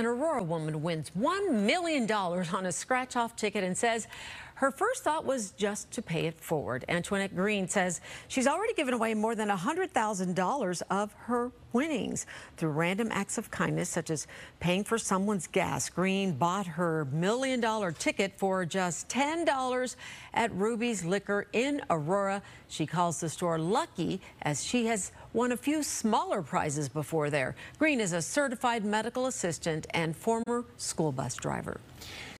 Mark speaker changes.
Speaker 1: An Aurora woman wins $1 million on a scratch-off ticket and says her first thought was just to pay it forward. Antoinette Green says she's already given away more than $100,000 of her winnings through random acts of kindness, such as paying for someone's gas. Green bought her $1 million ticket for just $10 at Ruby's Liquor in Aurora. She calls the store lucky, as she has won a few smaller prizes before there. Green is a certified medical assistant and former school bus driver.